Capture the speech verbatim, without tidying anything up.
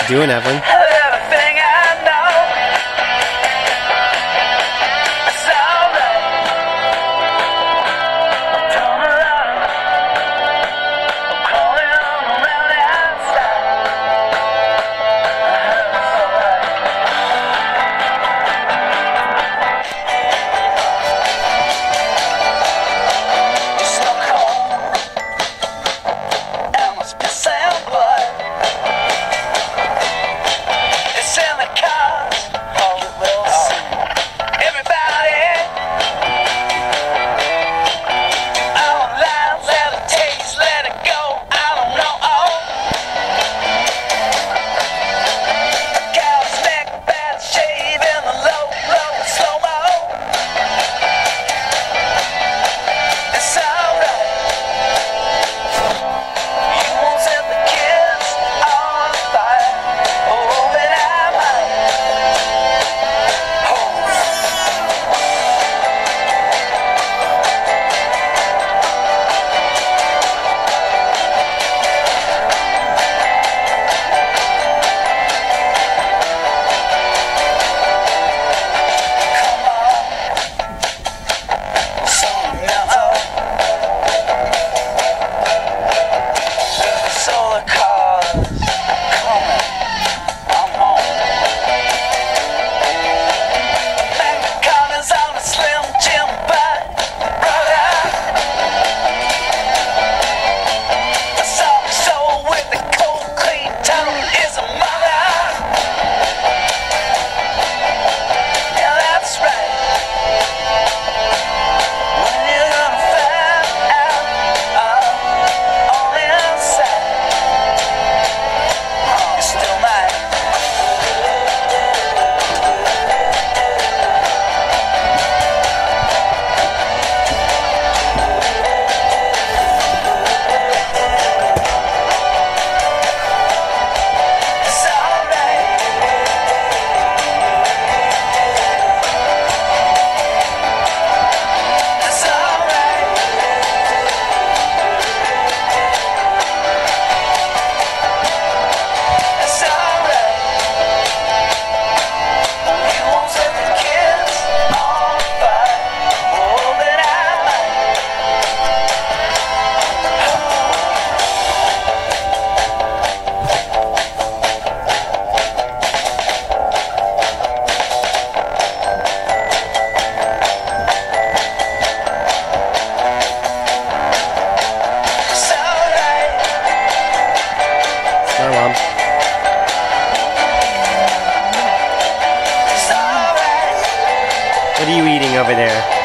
doing, Evelyn? Everything I know. It's alright. Turn around. I'm crawling on around the outside. It's alright. It's so cold. I must be saying, boy. It's in the cars, oh, you will see. Everybody, all lines, let it taste, let it go. I don't know. Oh, a gal's neck, bad shave in the low, low, slow mo. It's alright. You won't set the kids on fire. Oh, but I might. Oh. Come on. So now, the solar cars coming. I'm home. Bank account is on a slim Jim bag, brother. A soft soul with a cold, clean tongue is a mother. Yeah, that's right. When you gonna find out uh, on the inside, you're still mine. It's alright. It's alright. It's alright. You won't set the kids on fire. Oh, but I might. It's alright. Hi, Mom. It's alright. What are you eating over there?